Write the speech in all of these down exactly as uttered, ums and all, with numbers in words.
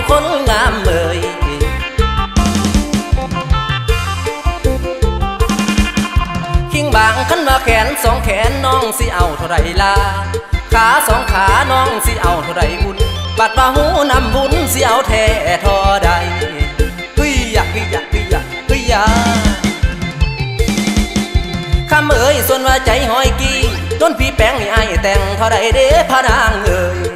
คนงามเอ่ยคิงบางขันมาแขนสองแขนน้องสิเอาเท่าไรล่ะขาสองขาน้องสิเอาเท่าไรบุญบัดมาหูนำบุญสิเอาแท้ทอใดเฮ้ยอยากเฮ้ยอยากเฮ้ยอยากเฮ้ยอยากคำเอ่ยส่วนว่าใจหอยกี้ต้นพี่แป้งนี่ไอ้แต่งเท่าไรเด้พระนางเอ่ย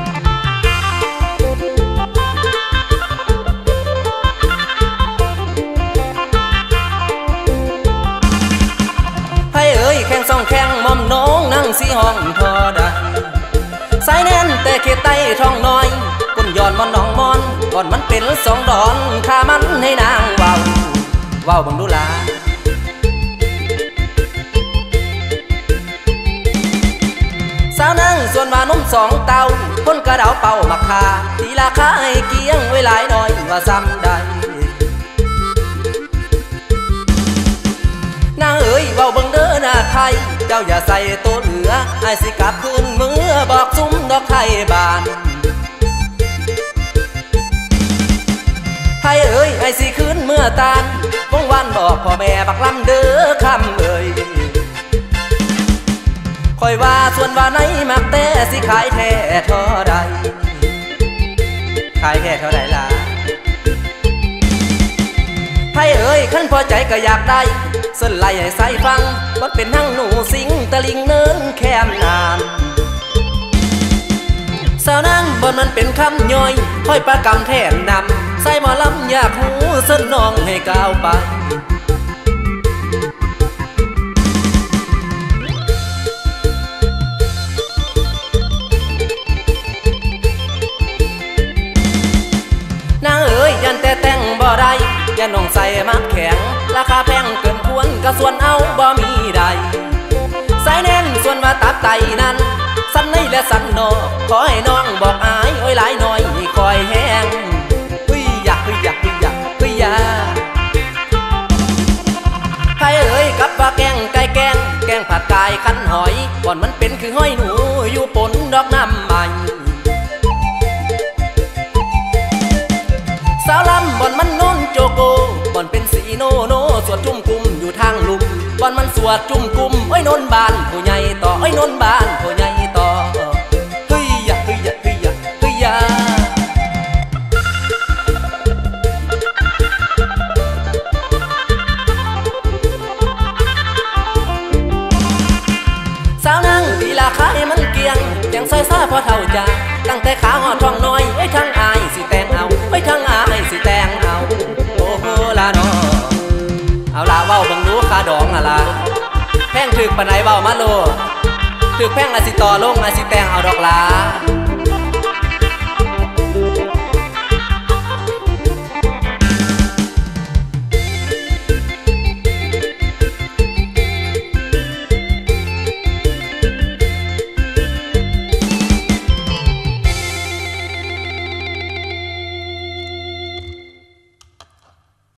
ให้เอ่ยแข่งสองแข่งมอมน้องนั่งสีห้องทอใดสายแน่นแต่เขตใต้ท้องน้อยก้นย้อนมันน้องมอนก่อนมันเป็นสองดอนข้ามันให้นางเว้าเว้าบังดูลาสาวนั่งส่วนมานมสองเต้าคนกระดาวเป่ามักคาตีราคาให้เกี้ยงไว้หลายหน่อยว่าซ้ำได้นางเอ๋ยเว้าเบิ่งเด้อหน้าไทยเจ้าอย่าใส่โตเหลือไอ้สิกลับคืนเมื่อบอกซุ้มดอกไทยบานไทยเอ๋ยไอ้สิคืนเมื่อตานวงวันบอกพ่อแม่บักลำเด้อคำเอ๋ยคอยว่าส่วนว่าไหนมักแต่สิขายแท้เท่าใดขายแท้เท่าใดล่ะไทยเอ๋ยขั้นพอใจก็อยากได้เส้นไหลให้ใส่ฟังวัดเป็นทั้งหนูสิงตะลิงเนินแคมนานสาวนางบนมันเป็นคำย่อยค่อยประกำแทนนำใส่หมอลำอยากหูเส้นน้องให้ก้าวไปนางเอ๋ยยันแต่แต่งบ่ได้ยันน้องใส่มักแข็งราคาแพงเกินควรก็ส่วนเอาบ่มีใดสายแน่นส่วนว่าตับไตนั้นสันในและสันนอกขอให้น้องบอกอายโอ้ยหลายหน่อยคอยแห้งเฮ้ยอยากเฮ้ยอยากเฮ้ยอยากเฮ้ยอยากใครเอ๋ยกับว่าแกงไก่แกงแกงผัดกายคันหอยก่อนมันเป็นคือห้อยหนูอยู่ปนดอกน้ำใหม่สาวลำบ่อนมันโน้นโจโกบ่อนเป็นสีโนโนสวดจุ่มกุมอยู่ทางลุมบ่อนมันสวดจุ่มกุมโอ้ยโนนบานผู้ใหญ่ต่อโอ้ยโนนบานผู้ใหญ่ต่อเฮ้ยอยากเฮ้ยอยากเฮ้ยอยากเฮ้ยอยากสาวนั่งตีลาขายมันเกียงยังซอยซาพอเท่าจาตั้งแต่ขาหอดท้องน้อยไอ้ทั้งอายสิแต่งเอาไอ้ทั้งอายสิแต่งเอาโอ้โหละน้อเอาละเว้าบังรู้ขาดองอะละแพงถึกปะไหนเว้ามาโลถึกแพงอาสิต่อลงอาสิแต่งเอาดอกลา